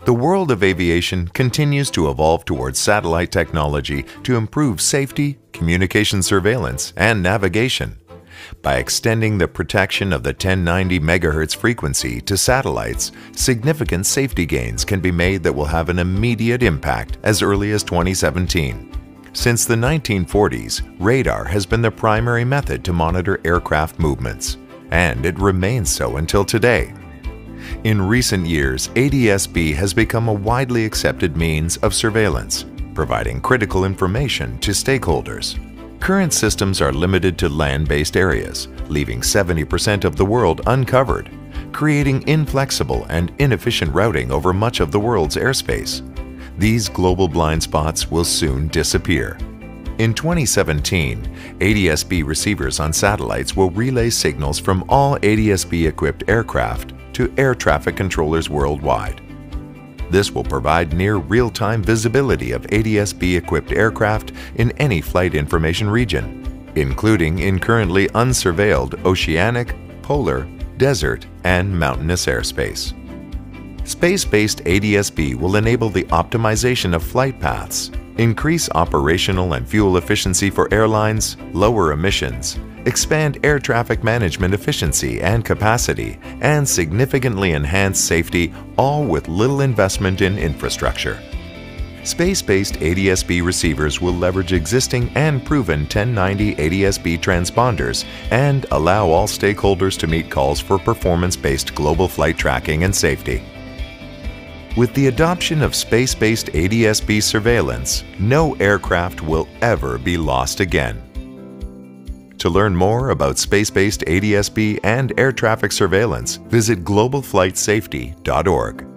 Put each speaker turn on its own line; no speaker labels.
The world of aviation continues to evolve towards satellite technology to improve safety, communication surveillance, and navigation. By extending the protection of the 1090 MHz frequency to satellites, significant safety gains can be made that will have an immediate impact as early as 2017. Since the 1940s, radar has been the primary method to monitor aircraft movements, and it remains so until today. In recent years, ADS-B has become a widely accepted means of surveillance, providing critical information to stakeholders. Current systems are limited to land-based areas, leaving 70% of the world uncovered, creating inflexible and inefficient routing over much of the world's airspace. These global blind spots will soon disappear. In 2017, ADS-B receivers on satellites will relay signals from all ADS-B-equipped aircraft to air traffic controllers worldwide. This will provide near real-time visibility of ADS-B-equipped aircraft in any flight information region, including in currently unsurveilled oceanic, polar, desert, and mountainous airspace. Space-based ADS-B will enable the optimization of flight paths, increase operational and fuel efficiency for airlines, lower emissions, expand air traffic management efficiency and capacity, and significantly enhance safety, all with little investment in infrastructure. Space-based ADS-B receivers will leverage existing and proven 1090 ADS-B transponders and allow all stakeholders to meet calls for performance-based global flight tracking and safety. With the adoption of space-based ADS-B surveillance, no aircraft will ever be lost again. To learn more about space-based ADS-B and air traffic surveillance, visit globalflightsafety.org.